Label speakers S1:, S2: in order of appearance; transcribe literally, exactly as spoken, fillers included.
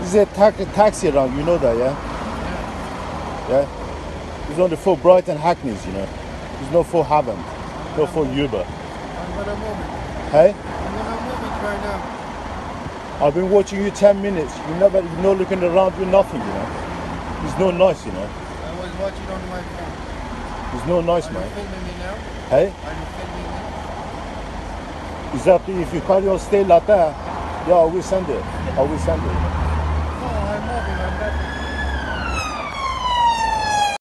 S1: There's a ta taxi around, you know that, yeah? Yeah? There's only four Brighton Hackneys, you know. There's no four Havant, no four Uber.
S2: I'm gonna move it.
S1: Hey?
S2: I'm gonna move it right now.
S1: I've been watching you ten minutes. You never, you're not looking around, you're nothing, you know. There's no noise, you know.
S2: I was watching on my phone.
S1: There's no noise,
S2: Are
S1: man.
S2: you filming me now?
S1: Hey?
S2: Are you filming me?
S1: Exactly. If you carry on stay like that, yeah, I will send it. I will send it.